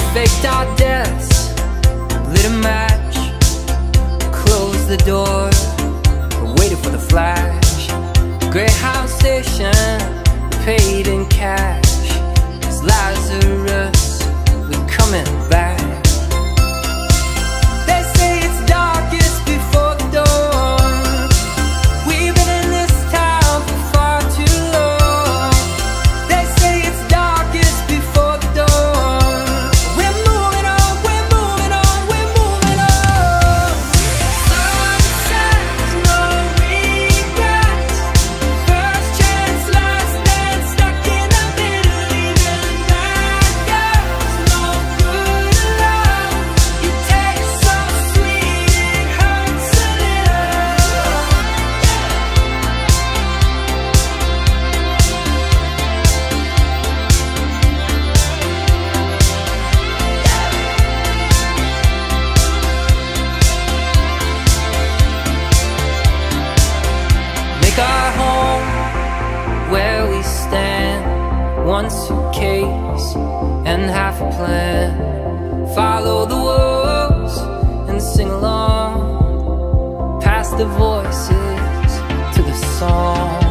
faked our deaths, lit a match, closed the door, waited for the flash. Greyhound station, paid in cash. It's Lazarus, we're coming back. They say it's darkest before the dawn. We've been in this town for far too long. They say it's darkest before the dawn. We're moving on, we're moving on, we're moving on. Sunsets, no regrets. First chance, last dance, stuck in the middle. Even bad girls, no good love. You taste so sweet, it hurts a little. Make our home where we stand. One suitcase and half a plan. Follow the wolves and sing along. Pass the voices to the song.